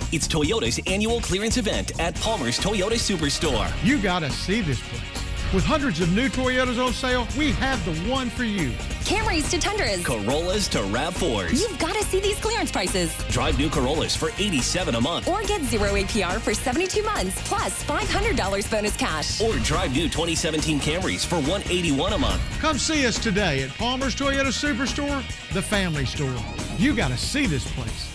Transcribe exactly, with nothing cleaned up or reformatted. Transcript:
It's Toyota's annual clearance event at Palmer's Toyota Superstore. You gotta see this place. With hundreds of new Toyotas on sale, we have the one for you. Camrys to Tundras. Corollas to RAV fours. You've got to see these clearance prices. Drive new Corollas for eighty-seven dollars a month. Or get zero A P R for seventy-two months, plus five hundred dollars bonus cash. Or drive new twenty seventeen Camrys for one hundred eighty-one dollars a month. Come see us today at Palmer's Toyota Superstore, the family store. You gotta see this place.